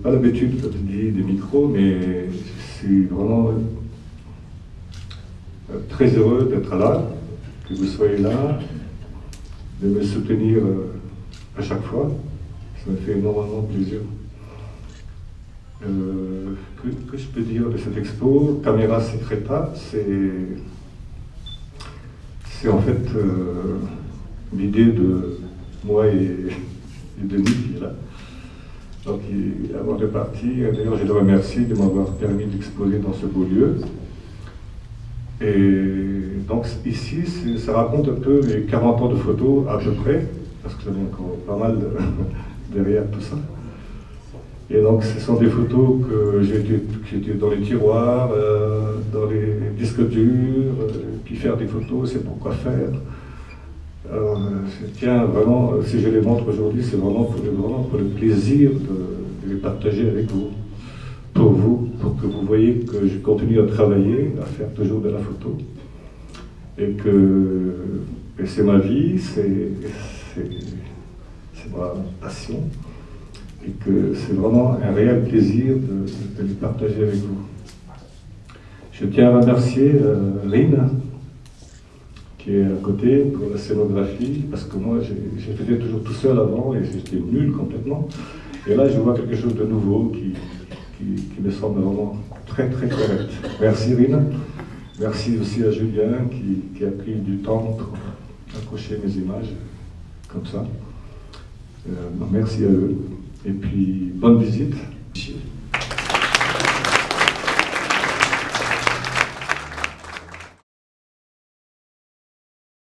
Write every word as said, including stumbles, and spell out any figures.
pas l'habitude d'utiliser des micros, mais je suis vraiment euh, très heureux d'être là, que vous soyez là, de me soutenir euh, à chaque fois. Ça me fait énormément plaisir. Euh, que, que je peux dire de cette expo, Camera Secreta, c'est c'est en fait euh, l'idée de moi et, et Denis qui est là. Donc, il, avant de partir, d'ailleurs, je le remercie de m'avoir permis d'exposer dans ce beau lieu. Et donc, ici, ça raconte un peu les quarante ans de photos, à peu près, parce que j'en ai encore pas mal de, derrière tout ça. Et donc, ce sont des photos que j'ai dans les tiroirs, euh, dans les disques durs, euh, puis faire des photos, c'est pourquoi faire. Alors, je tiens vraiment, si je les montre aujourd'hui, c'est vraiment pour, vraiment pour le plaisir de, de les partager avec vous, pour vous, pour que vous voyez que je continue à travailler, à faire toujours de la photo, et que c'est ma vie, c'est ma passion, et que c'est vraiment un réel plaisir de, de les partager avec vous. Je tiens à remercier euh, Rine, qui est à côté pour la scénographie, parce que moi, j'ai fait toujours tout seul avant et j'étais nul complètement. Et là, je vois quelque chose de nouveau qui, qui, qui me semble vraiment très, très correct. Merci, Rine. Merci aussi à Julien qui, qui a pris du temps pour accrocher mes images comme ça. Euh, merci à eux. Et puis, bonne visite.